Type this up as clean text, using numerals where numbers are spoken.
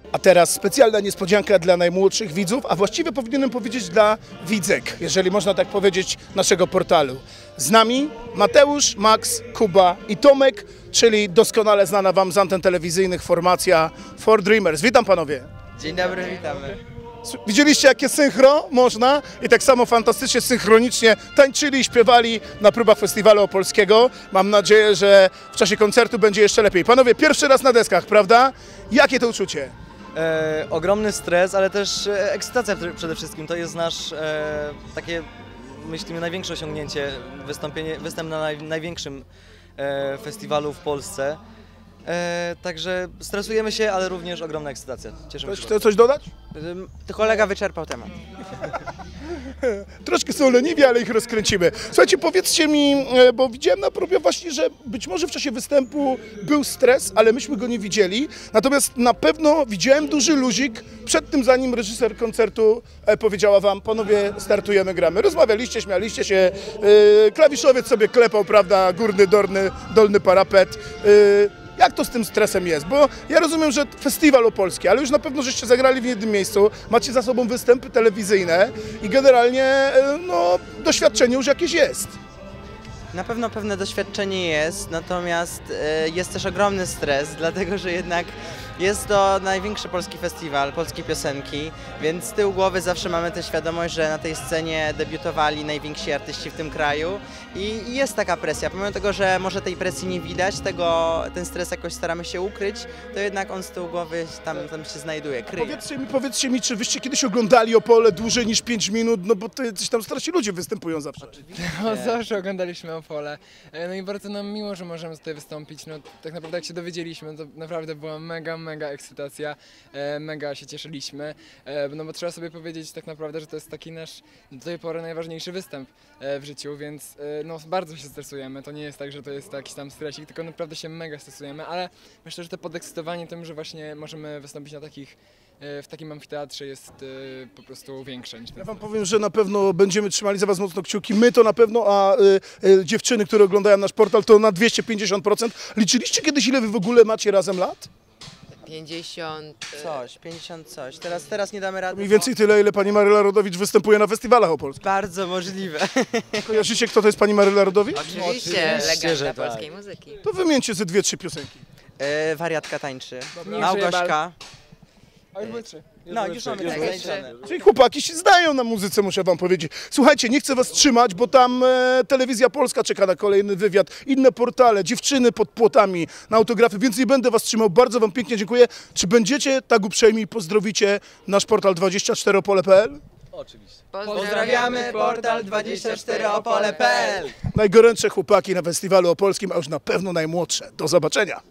A teraz specjalna niespodzianka dla najmłodszych widzów, a właściwie powinienem powiedzieć dla widzek, jeżeli można tak powiedzieć, naszego portalu. Z nami Mateusz, Max, Kuba i Tomek, czyli doskonale znana Wam z anten telewizyjnych formacja For Dreamers. Witam panowie. Dzień dobry, witamy. Widzieliście, jakie synchro można i tak samo fantastycznie, synchronicznie tańczyli i śpiewali na próbach Festiwalu Opolskiego. Mam nadzieję, że w czasie koncertu będzie jeszcze lepiej. Panowie, pierwszy raz na deskach, prawda? Jakie to uczucie? Ogromny stres, ale też ekscytacja przede wszystkim. To jest nasz takie, myślimy, największe osiągnięcie, występ na największym festiwalu w Polsce. Także stresujemy się, ale również ogromna ekscytacja. Cieszymy się. Chce coś dodać? Kolega wyczerpał temat. Troszkę są leniwi, ale ich rozkręcimy. Słuchajcie, powiedzcie mi, bo widziałem na próbie właśnie, że być może w czasie występu był stres, ale myśmy go nie widzieli. Natomiast na pewno widziałem duży luzik przed tym, zanim reżyser koncertu powiedziała wam: panowie, startujemy, gramy. Rozmawialiście, śmialiście się, klawiszowiec sobie klepał, prawda, górny, dolny parapet. Jak to z tym stresem jest? Bo ja rozumiem, że festiwal opolski, ale już na pewno żeście zagrali w jednym miejscu, macie za sobą występy telewizyjne i generalnie no, doświadczenie już jakieś jest. Na pewno pewne doświadczenie jest, natomiast jest też ogromny stres, dlatego że jednak jest to największy polski festiwal, polskiej piosenki, więc z tyłu głowy zawsze mamy tę świadomość, że na tej scenie debiutowali najwięksi artyści w tym kraju i jest taka presja. Pomimo tego, że może tej presji nie widać, ten stres jakoś staramy się ukryć, to jednak on z tyłu głowy tam się znajduje, kryje. Powiedzcie mi, czy wyście kiedyś oglądali Opole dłużej niż 5 minut, no bo coś tam starsi ludzie występują zawsze. No zawsze oglądaliśmy Opole, no i bardzo nam miło, że możemy tutaj wystąpić. No tak naprawdę jak się dowiedzieliśmy, to naprawdę była mega ekscytacja, mega się cieszyliśmy, no bo trzeba sobie powiedzieć tak naprawdę, że to jest taki nasz do tej pory najważniejszy występ w życiu, więc no bardzo się stresujemy. To nie jest tak, że to jest jakiś tam stresik, tylko naprawdę się mega stresujemy, ale myślę, że to podekscytowanie tym, że właśnie możemy wystąpić na w takim amfiteatrze jest po prostu większe niż ten. Ja wam powiem, że na pewno będziemy trzymali za was mocno kciuki, my to na pewno, a dziewczyny, które oglądają nasz portal, to na 250%. Liczyliście kiedyś, ile wy w ogóle macie razem lat? 50 coś. Teraz nie damy rady. Mniej więcej tyle, ile pani Maryla Rodowicz występuje na festiwalach opolskich. Bardzo możliwe. Kojarzycie, kto to jest pani Maryla Rodowicz? Oczywiście, legenda że tak. polskiej muzyki. To wymieńcie ze 2-3 piosenki. Wariatka tańczy, Dobra. Małgośka. A już były 3. No, już mamy Tak, zaliczone. Czyli chłopaki się znają na muzyce, muszę wam powiedzieć. Słuchajcie, nie chcę was trzymać, bo tam Telewizja Polska czeka na kolejny wywiad, inne portale, dziewczyny pod płotami na autografy, więc nie będę was trzymał. Bardzo wam pięknie dziękuję. Czy będziecie tak uprzejmi i pozdrowicie nasz portal 24opole.pl? Oczywiście. Pozdrawiamy portal 24opole.pl. Najgorętsze chłopaki na festiwalu opolskim, a już na pewno najmłodsze. Do zobaczenia.